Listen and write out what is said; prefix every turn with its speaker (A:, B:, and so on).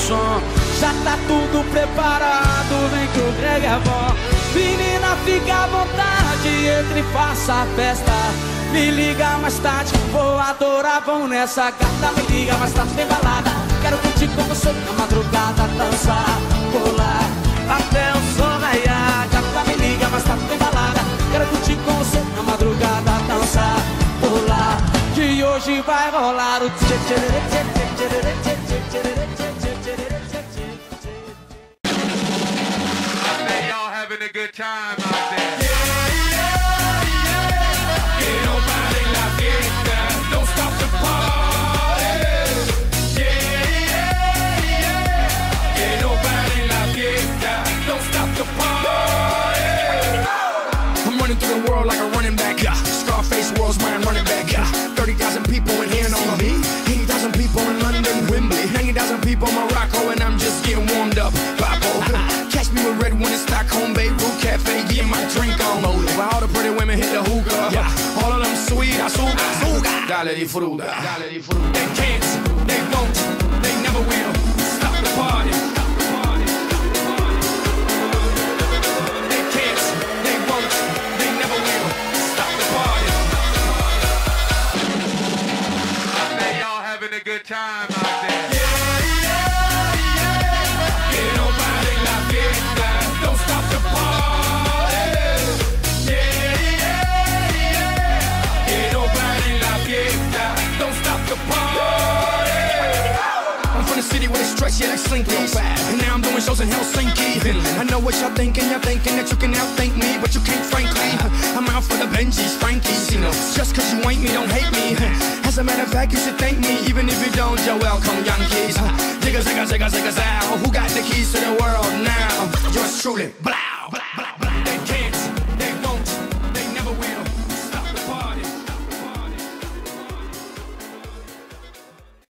A: som. Já tá tudo preparado, vem que o Greg é bom. Menina, fica à vontade, entre e faça a festa. Me liga mais tarde, vou adorar, vão nessa gata. Me liga mais tarde, tem balada. Quero curtir com você na madrugada, dançar, pular até o sol raiar. Gata, me liga mais tarde, tem balada. Quero curtir com você na madrugada, dançar, pular, que hoje vai rolar o tchê tchê tchê tchê tchê tchê tchê tchê tchê.
B: I say y'all having a good time out there. Don't stop the party. Ain't nobody in la fiesta. Don't stop the party. I'm running through the world like a running back. Scarface world's my running back. 30,000 people in here know me. 80,000 people in London, Wembley. 90,000 people in Morocco, and I'm just getting warmed up. Papo. Catch me with red one in Stockholm, Beirut Cafe, getting my drink on. While all the pretty women hit the hookah. All of them sweet, azúcar. Dale disfruta. They can't, they won't, they never will stop the party. They can't, they won't, they never will stop the party. I say y'all having a good time out there. Ain't nobody in la fiesta. Don't stop the party. Ain't nobody in la fiesta. Don't stop the party. I'm from the city where they stretch you like slinkies. And now I'm doing shows in Helsinki. I know what y'all thinking that you can outthink me, but you can't, frankly. I'm out for the Benjis, Frankies. Just cause you ain't me, don't hate me. As a matter of fact, you should thank me, even if you don't. You're welcome, Yankees. Zigga, zigga, zigga, zigga, zow. Who got the keys to the world now? Yours truly, blah.